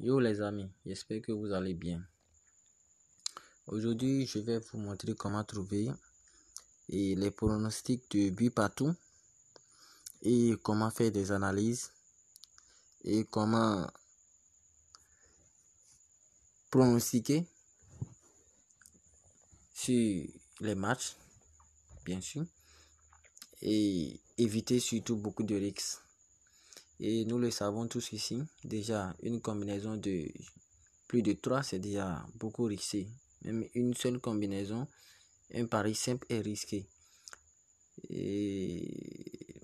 Yo les amis, j'espère que vous allez bien. Aujourd'hui, je vais vous montrer comment trouver les pronostics de but partout et comment faire des analyses et comment pronostiquer sur les matchs, bien sûr, et éviter surtout beaucoup de risques. Et nous le savons tous ici, déjà une combinaison de plus de 3, c'est déjà beaucoup risqué. Même une seule combinaison, un pari simple est risqué. Et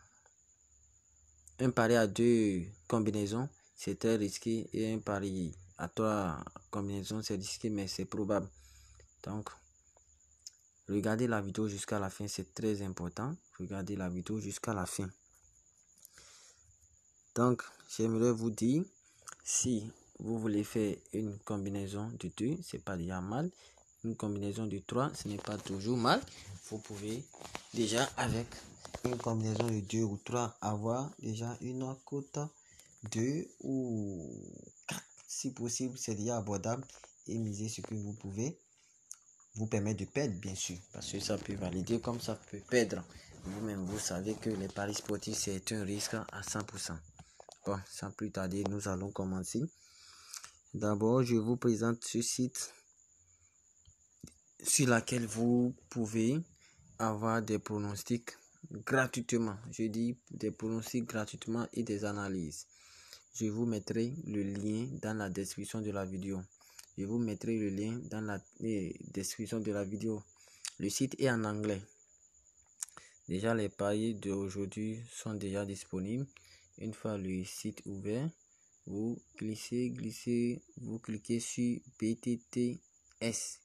un pari à 2 combinaisons, c'est très risqué. Et un pari à 3 combinaisons, c'est risqué, mais c'est probable. Donc, regardez la vidéo jusqu'à la fin, c'est très important. Regardez la vidéo jusqu'à la fin. Donc, j'aimerais vous dire, si vous voulez faire une combinaison de 2, c'est pas déjà mal. Une combinaison de 3, ce n'est pas toujours mal. Vous pouvez déjà avec une combinaison de 2 ou 3 avoir déjà une cote 2 ou 4. Si possible, c'est déjà abordable et miser ce que vous pouvez vous permettre de perdre, bien sûr. Parce que ça peut valider comme ça peut perdre. Vous-même, vous savez que les paris sportifs, c'est un risque à 100%. Bon, sans plus tarder, nous allons commencer. D'abord, je vous présente ce site sur lequel vous pouvez avoir des pronostics gratuitement. Je dis des pronostics gratuitement et des analyses. Je vous mettrai le lien dans la description de la vidéo. Je vous mettrai le lien dans la description de la vidéo. Le site est en anglais. Déjà, les paris d'aujourd'hui sont déjà disponibles. Une fois le site ouvert, vous glissez, vous cliquez sur BTTS,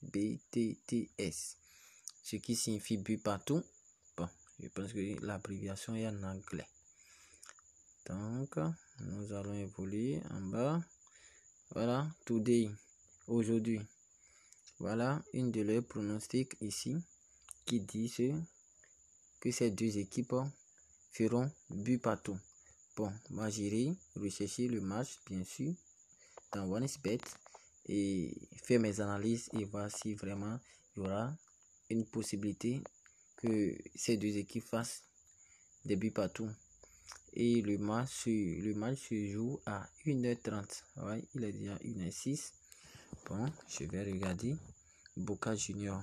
ce qui signifie but partout. Bon, je pense que l'abréviation est en anglais. Donc, nous allons évoluer en bas. Voilà, today, aujourd'hui. Voilà une de leurs pronostics ici qui dit que ces deux équipes feront but partout. Bon, moi j'irai rechercher le match, bien sûr, dans OneXBet et faire mes analyses et voir si vraiment il y aura une possibilité que ces deux équipes fassent des buts partout. Et le match se joue à 1h30. Ouais, il est déjà 1h06. Bon, je vais regarder Boca Junior.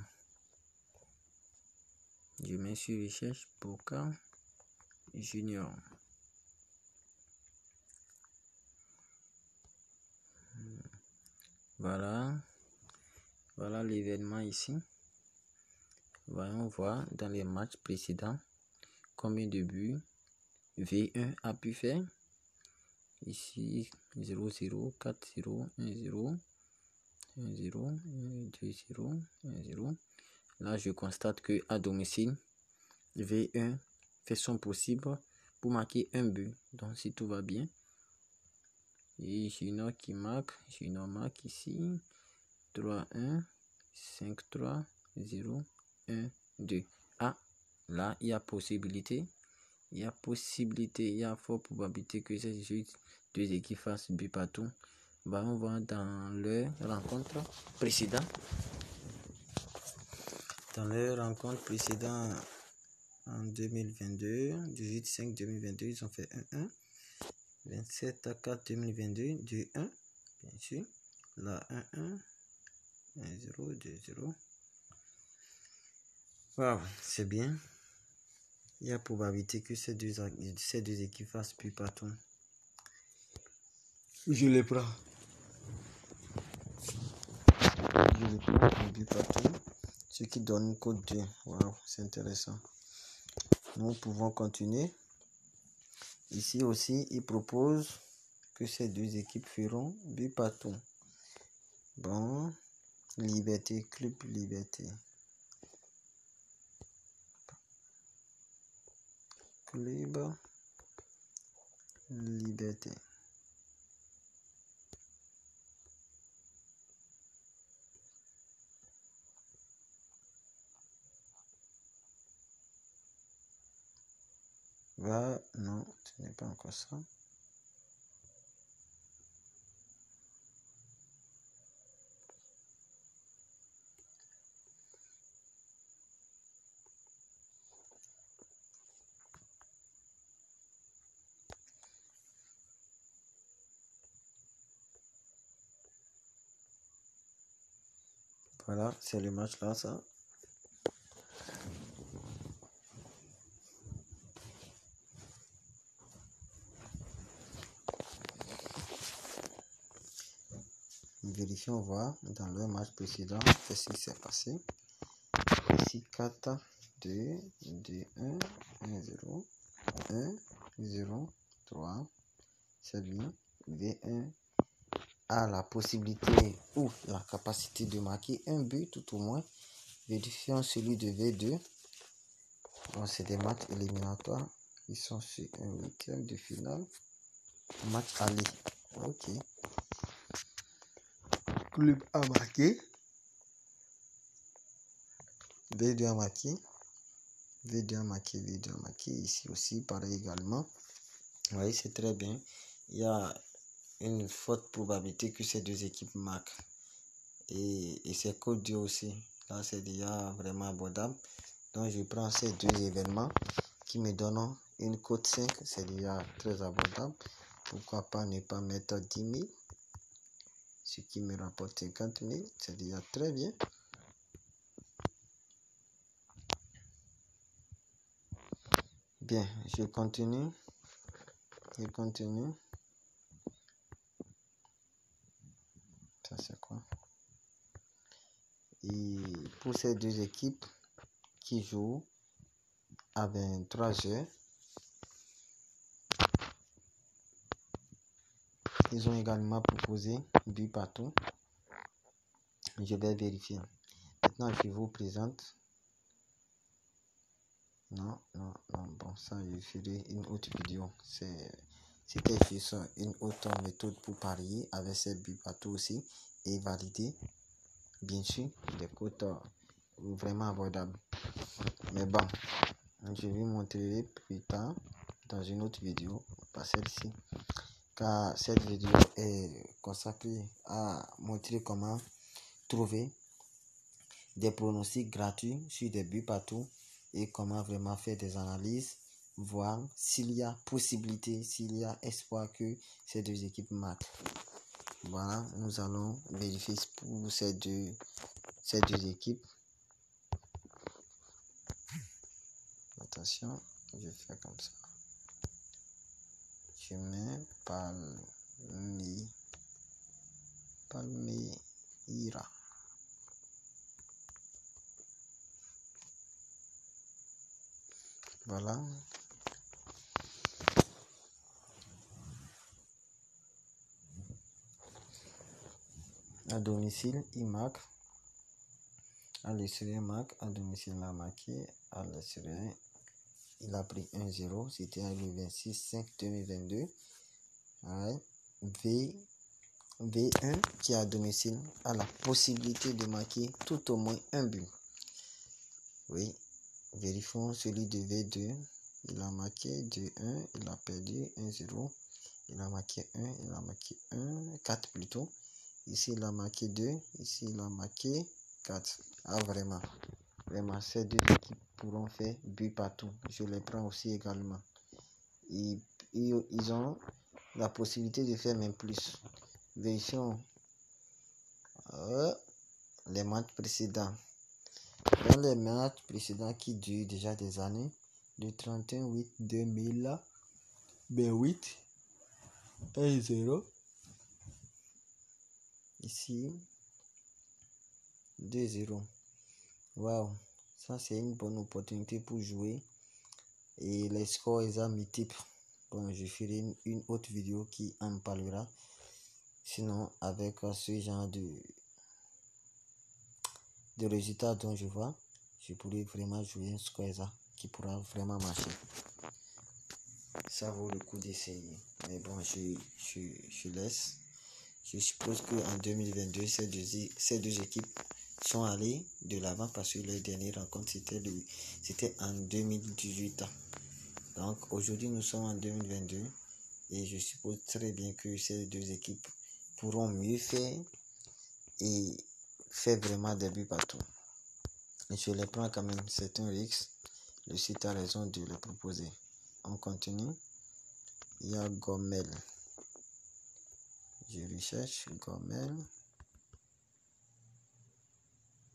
Je mets sur recherche Boca Junior. Voilà l'événement ici. Voyons voir dans les matchs précédents combien de buts V1 a pu faire. Ici 0-0, 4-0, 1-0, 1-0, 2-0, 1-0. Là, je constate que à domicile, V1 fait son possible pour marquer un but. Donc, si tout va bien. Et Junior qui marque, Junior marque ici 3-1, 5-3, 0, 1, 2. Ah, là, il y a possibilité. Il y a fort probabilité que ces deux équipes fassent but partout. On va dans leur rencontre précédente. Dans leur rencontre précédente en 2022, 18-5-2022, ils ont fait 1-1. 27-4-2022, 2-1, bien sûr. Là, 1-1, 1-0, 2-0. Wow, c'est bien. Il y a probabilité que ces deux équipes fassent plus partout. Je les prends. Je les prends plus partout. Ce qui donne une cote 2. Wow, c'est intéressant. Nous pouvons continuer. Ici aussi, il propose que ces deux équipes feront but partout. Bon, Liberté, Club Liberté. Club Liberté. Non, ce n'est pas encore ça. Voilà, c'est le match là, ça. Vérifions voir dans le match précédent qu'est-ce qui s'est passé. Ici 4, 2, 2, 1, 1, 0, 1, 0, 3. C'est bien. V1 a la possibilité ou la capacité de marquer un but tout au moins. Vérifions celui de V2. Bon, c'est des matchs éliminatoires. Ils sont sur un huitième de finale. Match aller. Ok. Club a marqué. V2 a marqué. V2 a marqué. V2 a marqué. Ici aussi, pareil également. Vous voyez, c'est très bien. Il y a une forte probabilité que ces deux équipes marquent. Et c'est code 2 aussi. Là, c'est déjà vraiment abordable. Donc, je prends ces deux événements qui me donnent une cote 5. C'est déjà très abordable. Pourquoi pas ne pas mettre 10 000? Ce qui me rapporte 50 000. C'est déjà très bien. Bien, je continue. Je continue. Ça, c'est quoi? Et pour ces deux équipes qui jouent à 23 heures, ils ont également proposé but partout. Je vais vérifier. Maintenant, je vous présente. Non. Bon, ça, je ferai une autre vidéo. C'était juste une autre méthode pour parier avec ces buts partout aussi et valider, bien sûr, des cotes vraiment abordables. Mais bon, je vais montrer plus tard dans une autre vidéo, pas celle-ci, car cette vidéo est consacrée à montrer comment trouver des pronostics gratuits sur des buts partout et comment vraiment faire des analyses, voir s'il y a possibilité, s'il y a espoir que ces deux équipes marquent. Voilà, nous allons vérifier pour ces deux équipes. Attention, je fais comme ça. Je mets Palmeiras. Voilà. À domicile, il marque. À l'extérieur, marque. À domicile, il a marqué. À l'extérieur, il a pris 1-0. C'était le 26/5/2022. Ouais. V1 qui est à domicile a la possibilité de marquer tout au moins un but. Oui. Vérifions celui de V2. Il a marqué 2-1. Il a perdu 1-0. Il a marqué 1. Il a marqué 1. 4 plutôt. Ici, il a marqué 2. Ici, il a marqué 4. Ah, vraiment. Vraiment, ces deux équipes pourront faire but partout. Je les prends aussi également. Ils ont la possibilité de faire même plus. Vérifions les matchs précédents. Dans les matchs précédents qui durent déjà des années, le 31/8/2008, 1-0. Ici, 2-0. Waouh, ça c'est une bonne opportunité pour jouer. Et les scores ils sont multiples. Bon, je ferai une autre vidéo qui en parlera. Sinon, avec ce genre de résultats dont je vois, je pourrais vraiment jouer un square qui pourra vraiment marcher. Ça vaut le coup d'essayer. Mais bon, je laisse. Je suppose qu'en 2022, ces deux équipes sont allées de l'avant parce que leur dernière rencontre, c'était en 2018. Donc aujourd'hui, nous sommes en 2022 et je suppose très bien que ces deux équipes pourront mieux faire et faire vraiment des buts partout. Et je les prends quand même, c'est un risque. Le site a raison de les proposer. On continue. Il y a Gomel. Je recherche Gomel.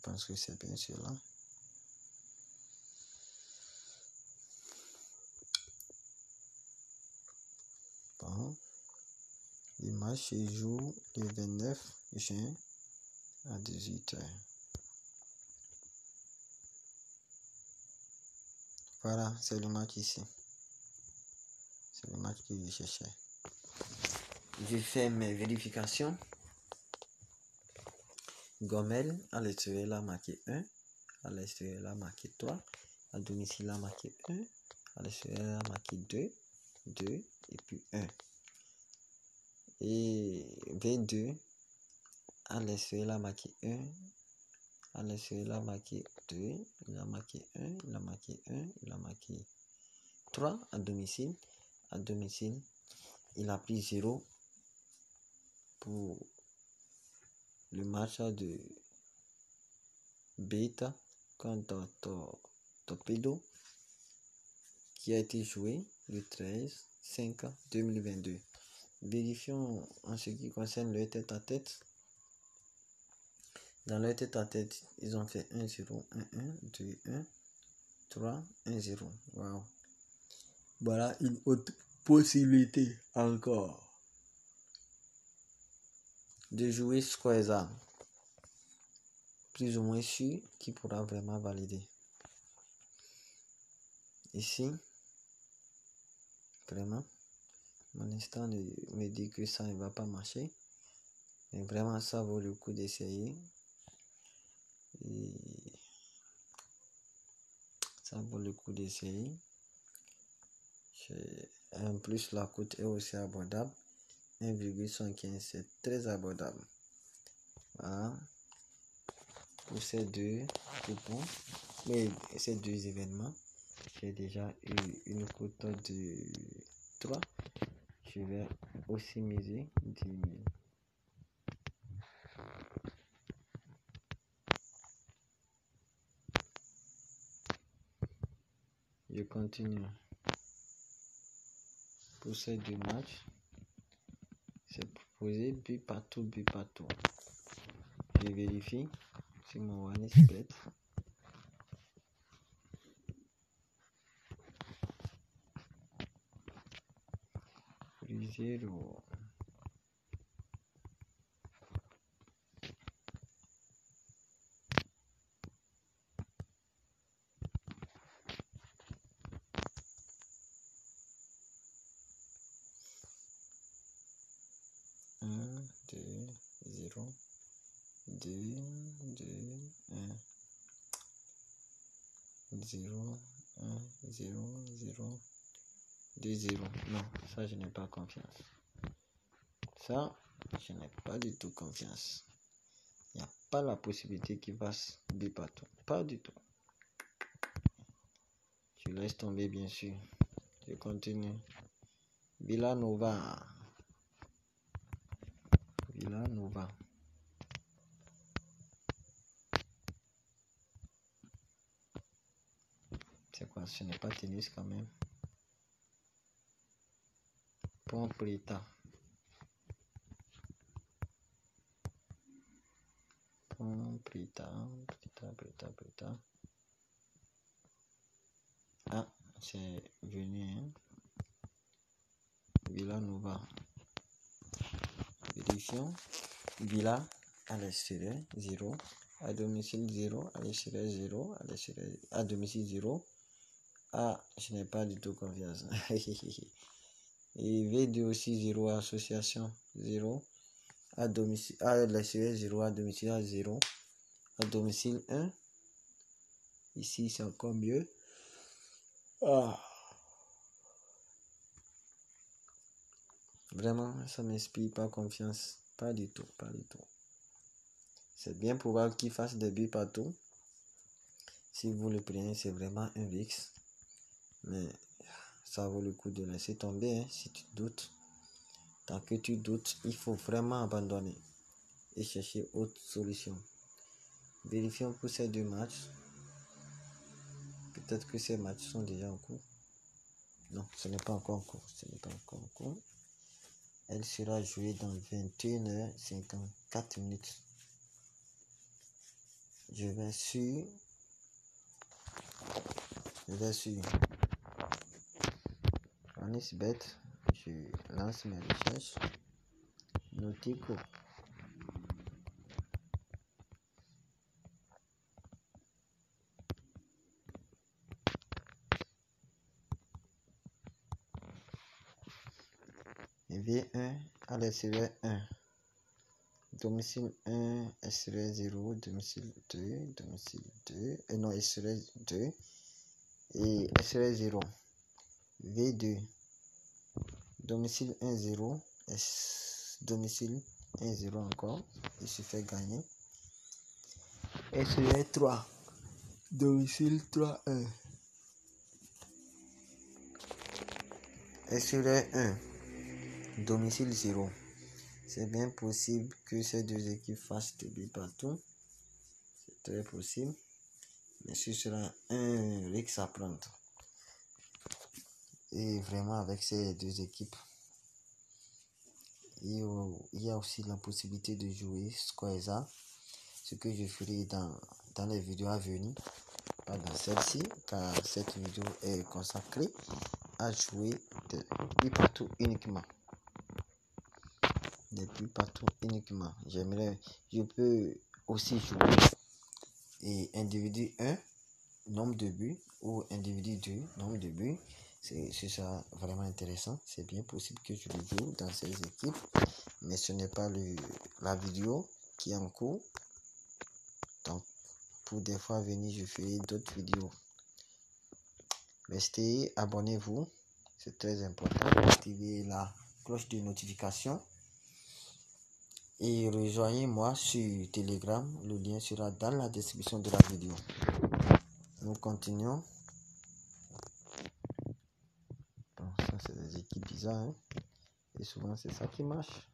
pense que c'est bien cela. Bon. Le match se joue le 29 juin à 18h. Voilà, c'est le match ici. C'est le match que je cherchais. J'ai fait mes vérifications. Gomel, à l'extérieur, a marqué 1. À l'extérieur, a marqué 3. À domicile, a marqué 1. À l'extérieur, a marqué 2. 2 et puis 1. Et V2, à l'extérieur, a marqué 1. À l'extérieur, il a marqué 2. Il a marqué 1. Il a marqué 1. Il a marqué 3 à domicile. À domicile, il a pris 0 pour le match de Beta contre Torpedo qui a été joué le 13/5/2022. Vérifions en ce qui concerne le tête-à-tête. Dans le tête-à-tête, ils ont fait 1-0, 1-1, 2-1, 3, 1-0. Wow. Voilà une autre possibilité encore de jouer Squaza. Plus ou moins sûr qui pourra vraiment valider. Ici, vraiment, mon instinct me dit que ça ne va pas marcher. Mais vraiment, ça vaut le coup d'essayer. Et ça vaut le coup d'essayer. En plus, la cote est aussi abordable. 1,75, c'est très abordable. Voilà. Pour ces deux coupons, mais ces deux événements, j'ai déjà eu une cote de 3. Je vais aussi miser 10 000. Je continue. Pour ces deux matchs, c'est proposé but partout. Je vérifie si mon one is bet. Plus 0. Un, 2, 0, 2, 2, 1, 0, 1, 0, 0, 2, 0. Non, ça je n'ai pas confiance. Ça, je n'ai pas du tout confiance. Il n'y a pas la possibilité qu'il fasse but partout. Pas du tout. Je laisse tomber bien sûr. Je continue. Villanova. C'est quoi? Ce n'est pas tennis quand même. Pomprita. Ah, c'est venu, hein? Villanova. Vérifions. Villa à l'extérieur 0. À domicile 0. À l'extérieur 0. À domicile 0. Ah, je n'ai pas du tout confiance. Et V2 aussi 0. Association 0. À domicile, à l'extérieur 0. À domicile 0. À domicile 1. Ici, c'est encore mieux. Ah. Vraiment, ça ne m'inspire pas confiance. Pas du tout. C'est bien probable qu'il fasse des buts partout. Si vous le prenez, c'est vraiment un risque. Mais ça vaut le coup de laisser tomber, hein, si tu doutes. Tant que tu doutes, il faut vraiment abandonner et chercher autre solution. Vérifions pour ces deux matchs. Peut-être que ces matchs sont déjà en cours. Non, ce n'est pas encore en cours. Elle sera jouée dans 21h54 minutes. je vais sur OneXBet, je lance mes recherches, Nautico. V1 à l'extérieur 1, domicile 1, extérieur 0, domicile 2, domicile 2, et non, extérieur 2, et extérieur 0, V2, domicile 1, 0, domicile 1, 0 encore, il se fait gagner, extérieur 3, domicile 3, 1, extérieur 1, domicile 0. C'est bien possible que ces deux équipes fassent des buts partout. C'est très possible. Mais ce sera un risque à prendre. Et vraiment, avec ces deux équipes, il y a aussi la possibilité de jouer score exact. Ce que je ferai dans les vidéos à venir. Pas dans celle-ci, car cette vidéo est consacrée à jouer des buts partout uniquement. Des buts partout uniquement. Je peux aussi jouer et individu 1, nombre de buts, ou individu 2, nombre de buts. C'est ça vraiment intéressant. C'est bien possible que je le joue dans ces équipes, mais ce n'est pas la vidéo qui est en cours. Donc, pour des fois venir, je ferai d'autres vidéos. Restez, abonnez-vous, c'est très important. Activez la cloche de notification et rejoignez-moi sur Telegram. Le lien sera dans la description de la vidéo. Nous continuons. Bon, ça c'est des équipes bizarres, hein? Et souvent c'est ça qui marche.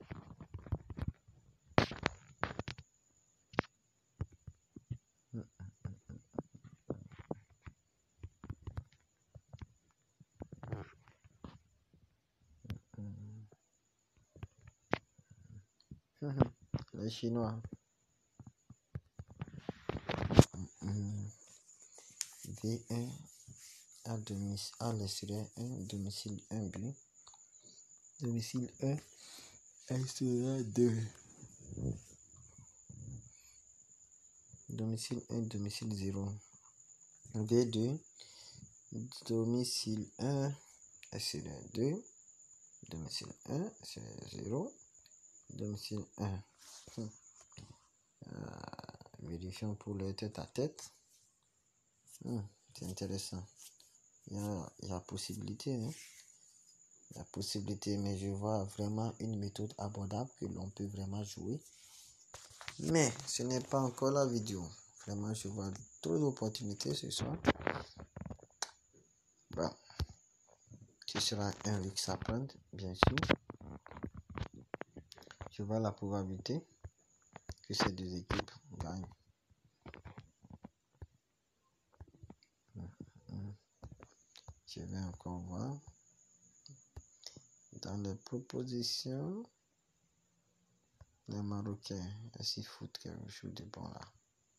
Les Chinois. V1 à domicile, à l'extérieur 1, domicile 1 but. Domicile 1, extérieur 2. Domicile 1, domicile 0. V2, domicile 1, extérieur 2. Domicile 1, extérieur 0. Domicile 1. Vérifions pour le tête à tête. C'est intéressant. Il y a possibilité, hein? Il y a possibilité, mais je vois vraiment une méthode abordable que l'on peut vraiment jouer. Mais ce n'est pas encore la vidéo. Vraiment, je vois trop d'opportunités ce soir. Bon, ce sera un risque à prendre, bien sûr. Je vois la probabilité que ces deux équipes gagnent. Je vais encore voir. Dans les propositions, les Marocains, est-ce qu'ils foutent quelque chose de bon là?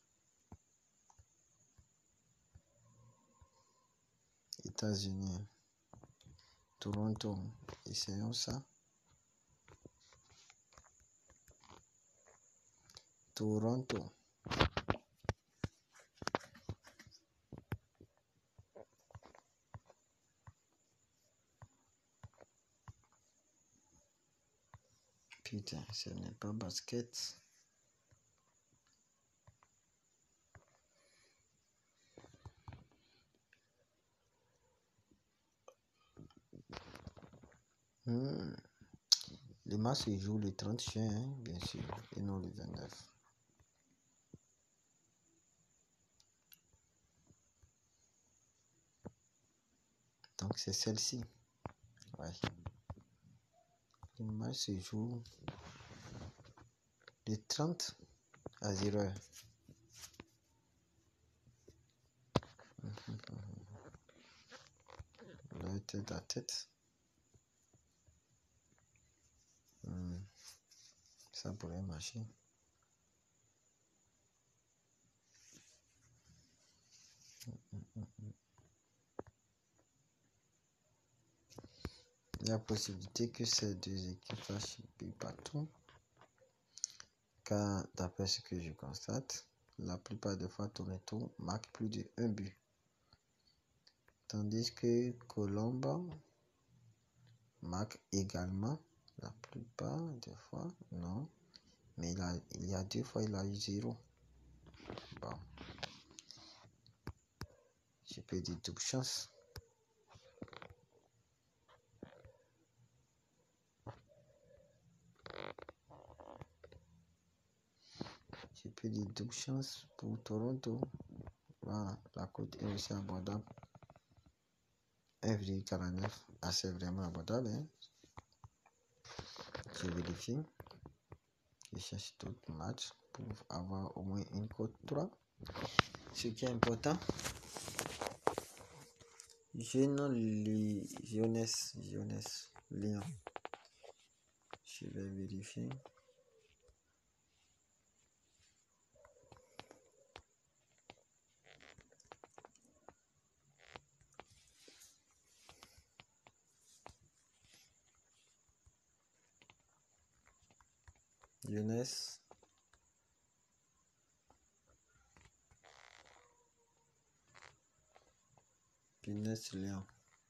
États-Unis, Toronto, essayons ça. Toronto. Putain, ce n'est pas basket. Le match se joue le 30 juin, hein, bien sûr, et non le 29. Donc c'est celle-ci. Ouais. Le match se joue de 30 à 0 heure. La tête à tête. Ça pourrait marcher. Il y a possibilité que ces deux équipes fassent but partout. Car d'après ce que je constate, la plupart des fois Toronto marque plus de 1 but. Tandis que Colombo marque également la plupart des fois, non. Mais il y a 2 fois il a eu 0. Bon. Je peux dire double chance. Je peux dire double chance pour Toronto. Voilà, la cote est aussi abordable. 1,49, assez vraiment abordable. Hein? Je vérifie. Je cherche d'autres matchs pour avoir au moins une cote 3. Ce qui est important. Jeunesse, Lyon. Je vais vérifier. Jeunesse. Lyon.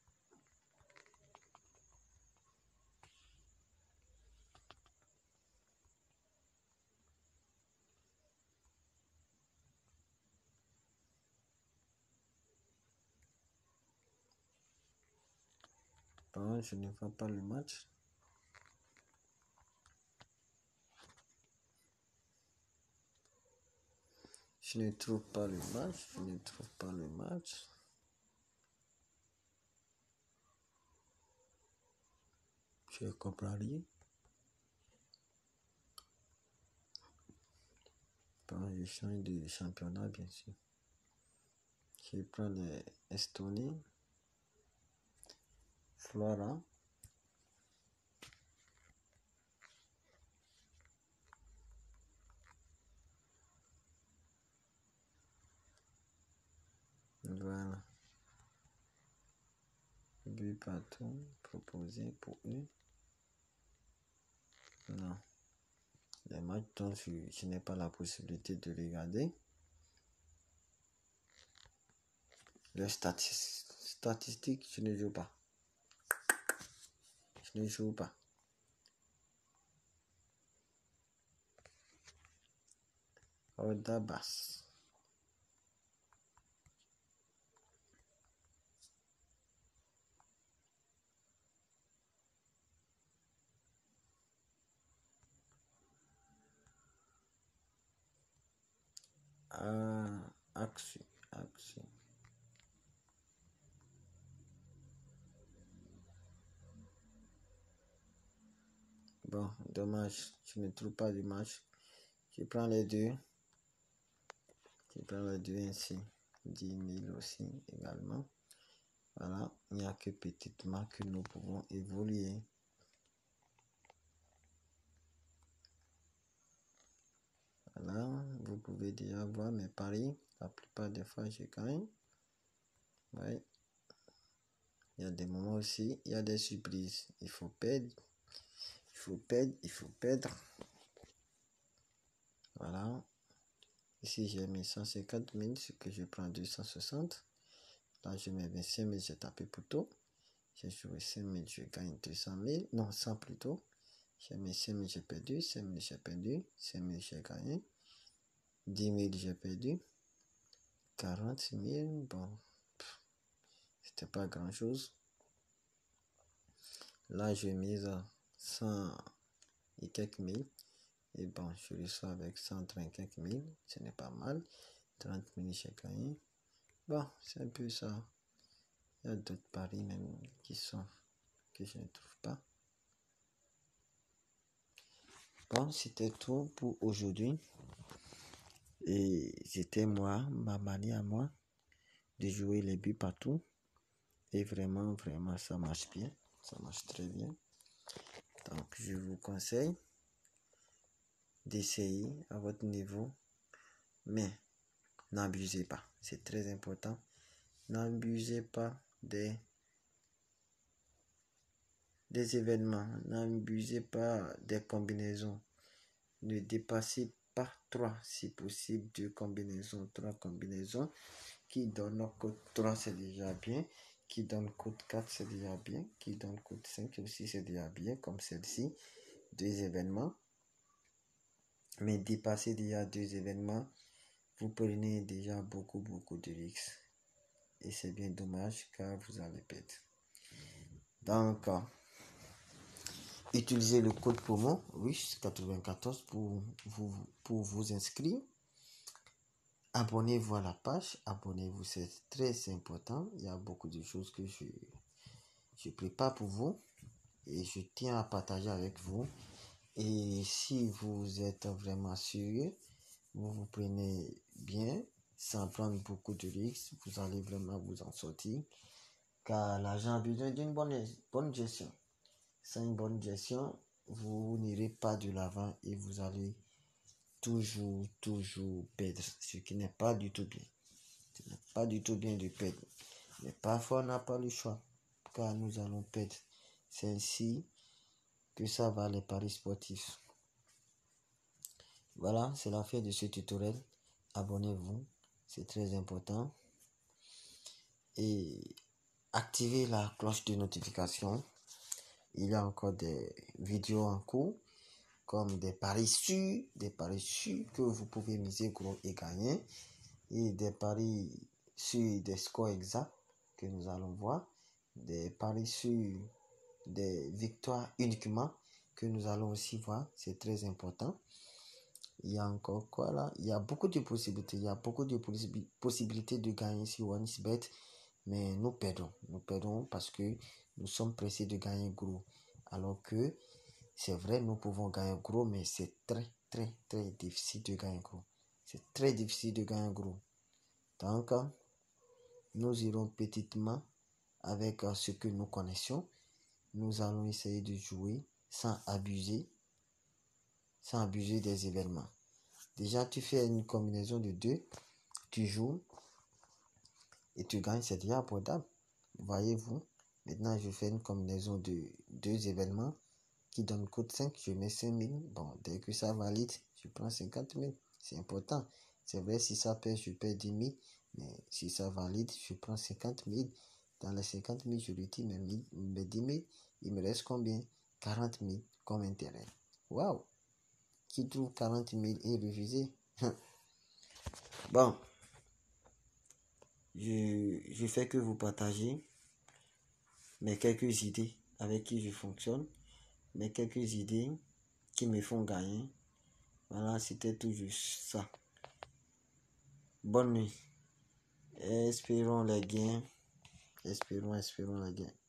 Par contre, je ne vois pas le match. Je ne trouve pas le match. Je comprends rien. Je change de championnat, bien sûr. Je prends les Estonie. Flora. Voilà. But partout proposé pour eux. Non. Les matchs dont je n'ai pas la possibilité de regarder. Les statistiques, je ne joue pas. Oda basse. Action. Bon, dommage, je ne trouve pas de match. Je prends les deux. Ainsi. 10 000 aussi également. Voilà, il n'y a que petitement que nous pouvons évoluer. Voilà, vous pouvez déjà voir mes paris. La plupart des fois, je gagne. Ouais. Il y a des moments aussi, il y a des surprises. Il faut perdre. Voilà. Ici, j'ai mis 150 000, ce que je prends 260. Là, je mets 25 000, j'ai tapé pour tout. J'ai joué 5 000, je gagne 200 000. Non, 100 plutôt. J'ai mis 5 000, j'ai perdu. 5 000, j'ai perdu. 5 000, j'ai gagné. 10 000, j'ai perdu. 40 000, bon. C'était pas grand chose. Là, j'ai mis 100 et quelques mille. Et bon, je reçois avec 130 quelques mille. Ce n'est pas mal. 30 000, j'ai gagné. Bon, c'est un peu ça. Il y a d'autres paris même que je ne trouve pas. Bon, c'était tout pour aujourd'hui. Et c'était ma manière à moi de jouer les buts partout. Et vraiment, ça marche bien. Ça marche très bien. Donc, je vous conseille d'essayer à votre niveau. Mais n'abusez pas. C'est très important. n'abusez pas des événements, n'abusez pas des combinaisons. Ne dépassez pas 3, si possible, 2 combinaisons, 3 combinaisons. Qui donne code 3, c'est déjà bien. Qui donne code 4, c'est déjà bien. Qui donne code 5 aussi, c'est déjà bien, comme celle-ci. 2 événements. Mais dépasser déjà 2 événements, vous prenez déjà beaucoup de risques. Et c'est bien dommage car vous allez perdre. Donc, utilisez le code promo WISH94 pour vous inscrire. Abonnez-vous à la page, abonnez-vous, c'est très important. Il y a beaucoup de choses que je prépare pour vous et je tiens à partager avec vous. Et si vous êtes vraiment sérieux, vous prenez bien, sans prendre beaucoup de risques, vous allez vraiment vous en sortir. Car l'argent a besoin d'une bonne gestion. Sans une bonne gestion, vous n'irez pas de l'avant et vous allez toujours perdre, ce qui n'est pas du tout bien. Ce n'est pas du tout bien de perdre. Mais parfois, on n'a pas le choix, car nous allons perdre. C'est ainsi que ça va les paris sportifs. Voilà, c'est la fin de ce tutoriel. Abonnez-vous, c'est très important. Et activez la cloche de notification. Il y a encore des vidéos en cours, comme des paris sûrs que vous pouvez miser gros et gagner, et des paris sur des scores exacts que nous allons voir, des paris sur des victoires uniquement que nous allons aussi voir, c'est très important. Il y a encore quoi là? Il y a beaucoup de possibilités, de gagner sur OneXBet, mais nous perdons parce que nous sommes pressés de gagner gros, alors que c'est vrai, nous pouvons gagner gros, mais c'est très difficile de gagner gros. C'est très difficile de gagner gros. Donc, nous irons petitement avec ce que nous connaissons. Nous allons essayer de jouer sans abuser des événements. Déjà, tu fais une combinaison de 2, tu joues et tu gagnes, c'est déjà abordable. Voyez-vous, maintenant je fais une combinaison de 2 événements qui donne code 5, je mets 5000. Bon, dès que ça valide, je prends 50 000. C'est important. C'est vrai, si ça perd, je perds 10 000. Mais si ça valide, je prends 50 000. Dans les 50 000, je retire mes 10 000. Il me reste combien? 40 000 comme intérêt. Waouh! Qui trouve 40 000 et refusé? Bon, je fais que vous partager mes quelques idées avec qui je fonctionne, mes quelques idées qui me font gagner. Voilà, c'était tout juste ça. Bonne nuit. Espérons les gains. Espérons les gains.